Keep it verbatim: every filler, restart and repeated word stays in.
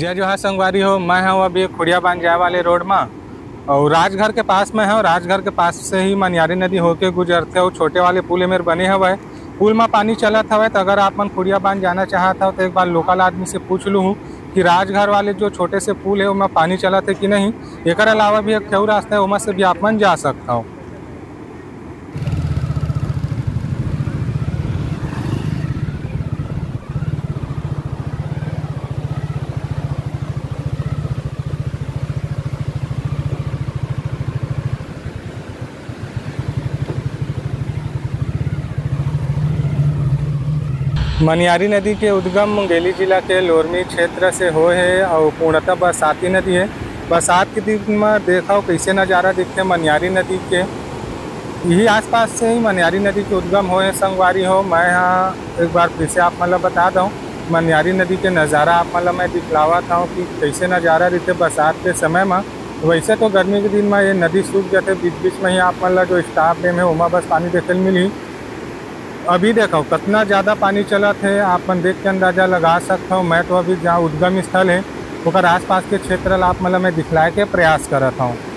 जय जोहार संगवारी हो। मैं हूँ अभी खुड़िया बांध जाए वाले रोड में और राजघर के पास में है। राजघर के पास से ही मनियारी नदी होके गुजरते हो। छोटे वाले पुल मेरे बने हुए पुल में पानी चलत हवे। तो अगर आप मन खुड़िया बांध जाना चाहता हो तो एक बार लोकल आदमी से पूछ लूँ कि राजघर वाले जो छोटे से पुल है उसमें पानी चलत है कि नहीं। एक अलावा भी एक ठेऊ रास्ता है, वहाँ से भी आप मन जा सकता हो। मनियारी नदी के उद्गम मुंगेली जिला के लोरमी क्षेत्र से हो है और पूर्णतः बरसाती नदी है। बरसात के दिन में देखा कैसे नज़ारा दिखते मनियारी नदी के। यही आसपास से ही मनियारी नदी के उद्गम हो है संगवारी हो। मैं यहाँ एक बार फिर से आप मतलब बता दूँ मनियारी नदी के नज़ारा आप मतलब मैं दिखलावा था कि कैसे नज़ारा रहते बरसात के समय में। वैसे तो गर्मी के दिन में ये नदी सूख जाते, बीच बीच में ही आप मतलब जो स्टाफ डैम है वहाँ बस पानी देखे मिली। अभी देखो कितना ज़्यादा पानी चलत है, आप मन देख के अंदाज़ा लगा सकते हो। मैं तो अभी जहाँ उद्गम स्थल है उसका आसपास के क्षेत्र आप मतलब मैं दिखलाए के प्रयास करता हूँ।